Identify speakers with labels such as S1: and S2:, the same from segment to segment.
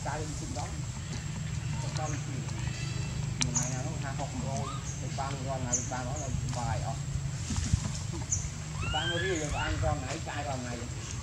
S1: cái đi xin đó con một ngày nào nó 2 rồi thì ba con ngày ba đó là bài ọ ba mươi riêng rồi ăn con này trai con này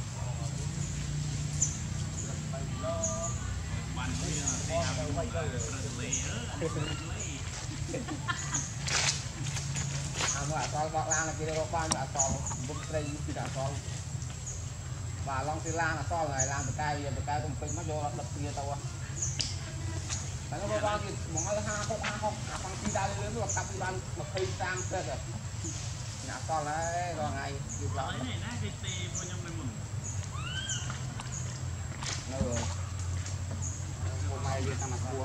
S1: mà con bọc lan là kia đâu con là con bút tây thì đã con và long xì lan là con này làm từ cây bây giờ cây cũng pin mất vô đập kia tao à nó có gì mong là ha không bằng chi ra lên nó cặp ban một khi sang thế rồi nhà con đấy rồi ngày dịp lắm này nó cái tì vô trong mình rồi một ngày đi tham mặt cua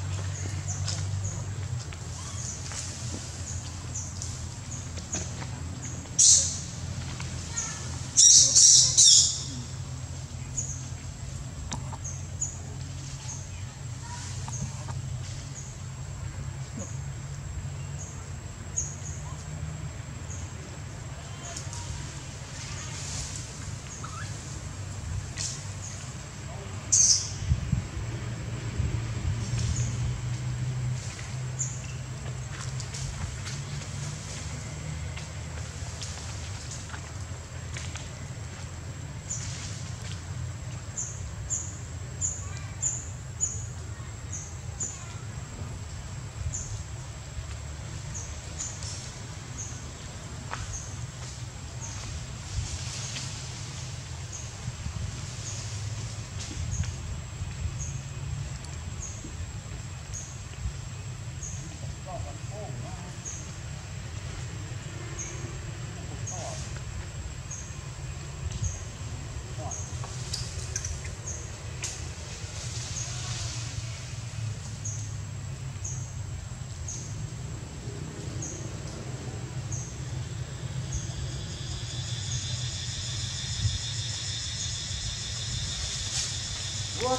S1: Good.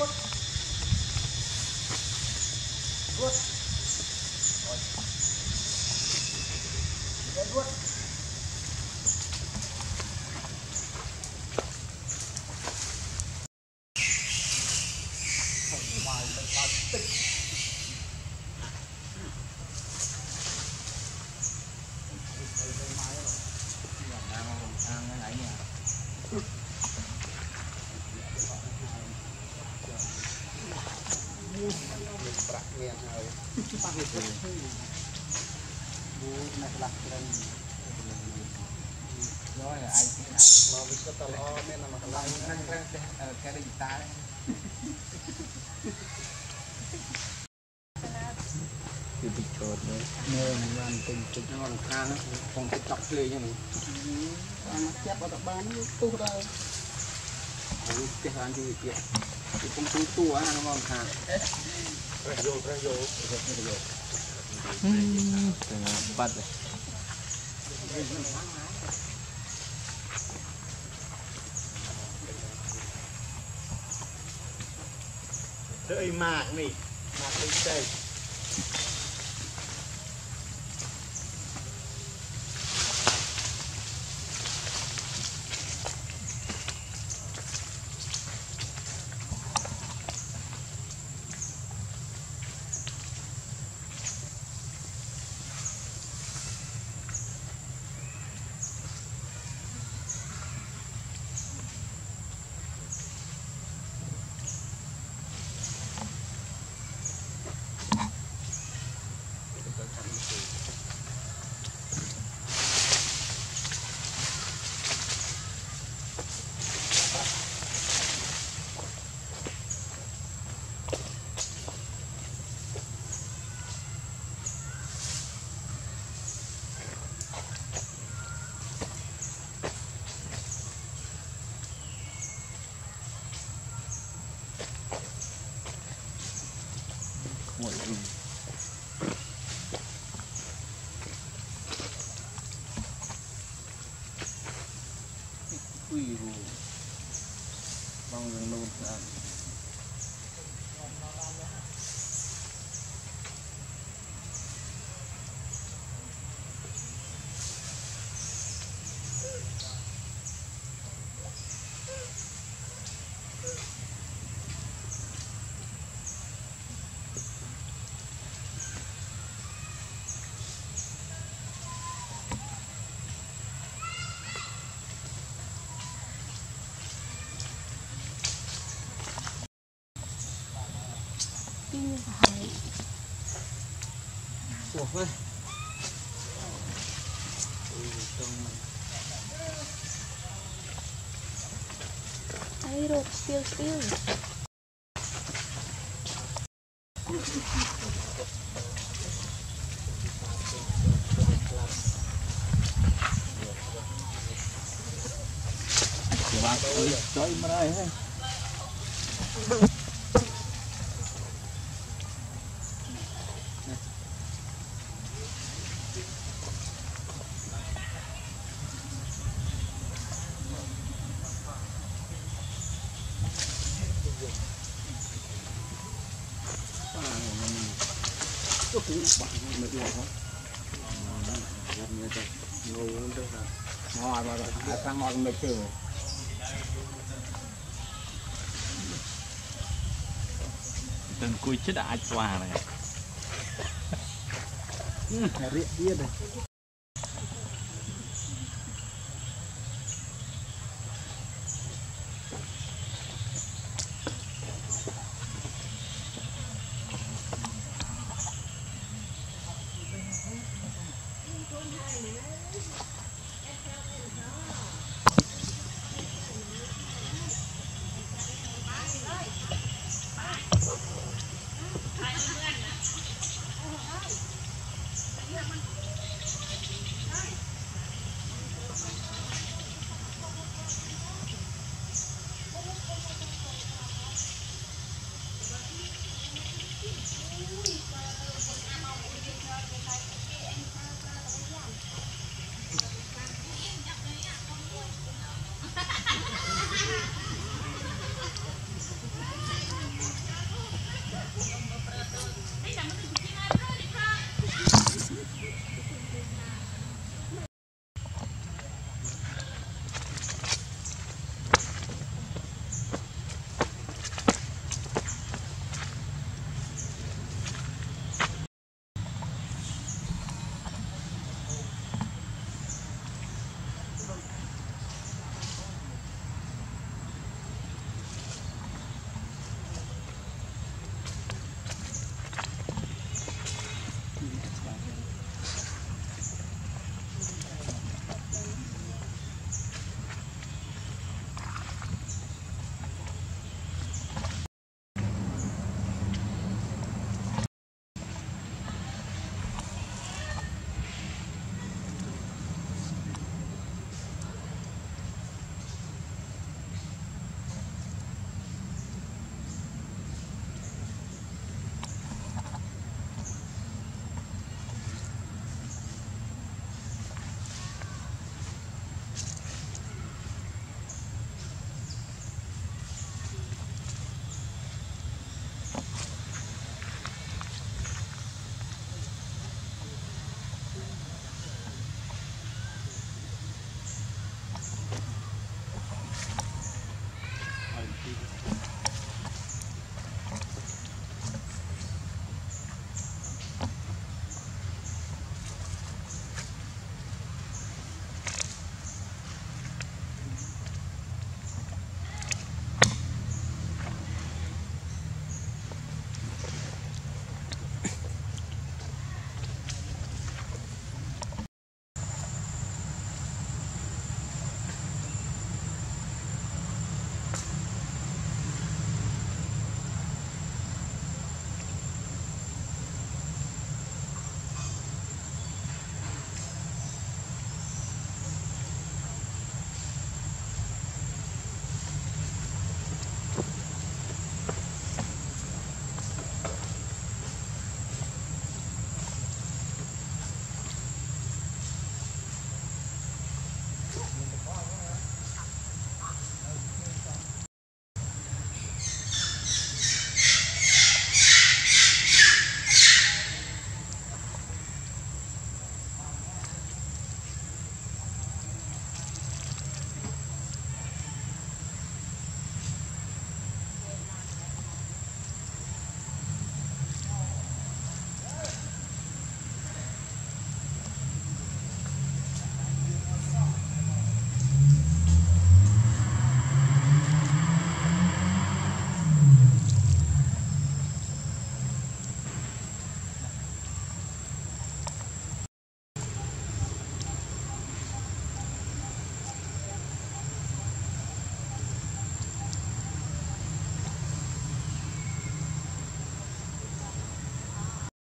S1: Rồi ai thế nào nó biết có tao lo nên là mà cái gì ta đấy bị chột đấy nên làm tình chụp nó làm khang không thể chọc lê như này nó chép vào tập bán tu đâu cái hàng gì kia thì không tu á nó làm khang vô bắt đấy Đợi mạc này lên đây mọi người quy hồ bằng nôn ra Ủa ơi.
S2: Ai rột spill spill.
S1: Chơi mà đây hay. Ngồi mà sang ngồi mệt chưa.
S3: Từng cùi chết đã ai xòa này.
S1: Riết riết này.